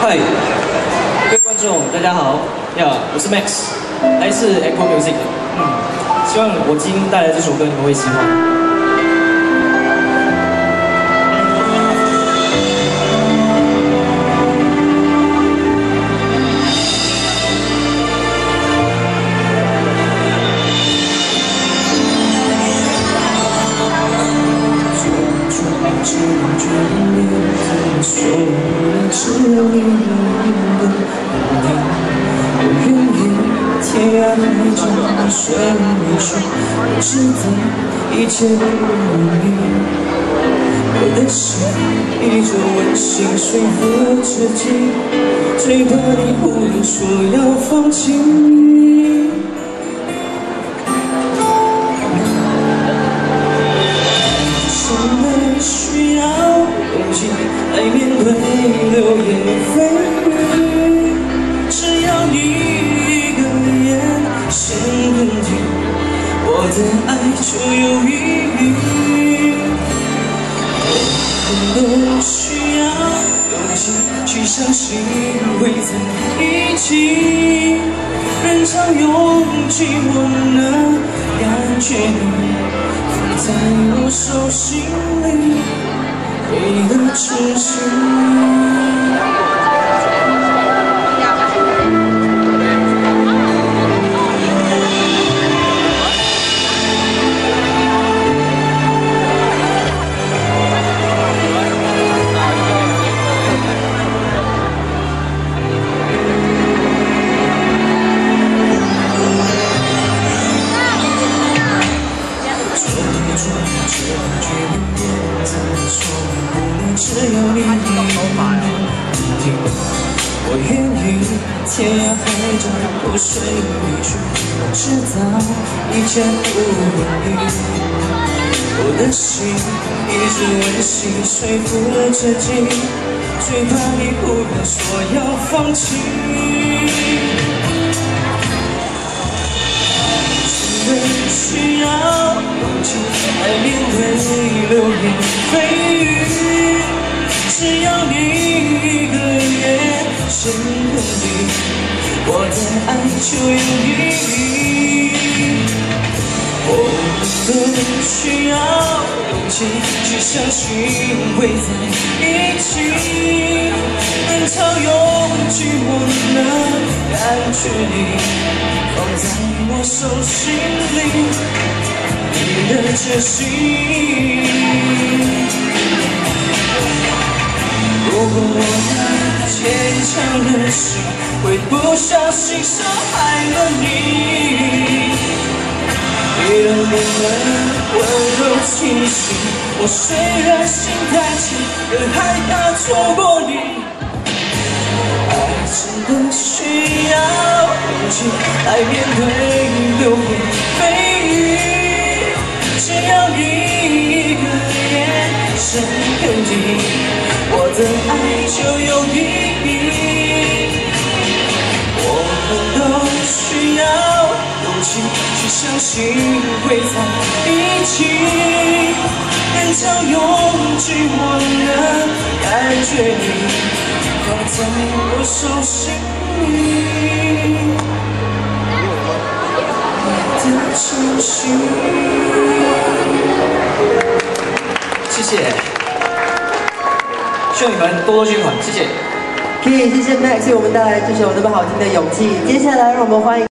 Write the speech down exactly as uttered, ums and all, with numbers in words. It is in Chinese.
嗨，各位观众，大家好，呀，我是 Max， 来自 Echo Music， 嗯，希望我今天带来这首歌你们会喜欢。 只能决定你怎么说，只有你能不能我愿意天涯海角跟随你去，我知道一切不容易，我的心依旧温馨说服了自己，最怕你忽然说要放弃。 需要勇气来面对流言蜚语，只要你一个眼神肯定，我的爱就有意义。我们都需要勇气去相信会在一起，人潮拥挤，我能感觉你。 在我手心里，你的痴心。 只有你能听，我愿意天涯海角不随你去，我知道一切不容易，我的心一直温馨说服了自己，最怕你忽然说要放弃。真的需要勇气来面对流言蜚语。 只要你一个眼神肯定，我的爱就有意义。我们都需要勇气去相信会在一起。人潮拥挤，我能感觉你放在我手心里，你的决心。 如果我坚强的心会不小心伤害了你，为了你的温柔清醒，我虽然心太急，更害怕错过你。爱真的需要勇气来面对流言蜚语，只要你一个眼神肯定。 我的爱就有意义，我们都需要勇气去相信会在一起。人潮拥挤，我能感觉你放在我手心里，你的真心。谢谢。 希望你们多多捐款，谢谢。 可以，谢谢 Max 为我们带来这首那么好听的《勇气》。接下来，让我们欢迎。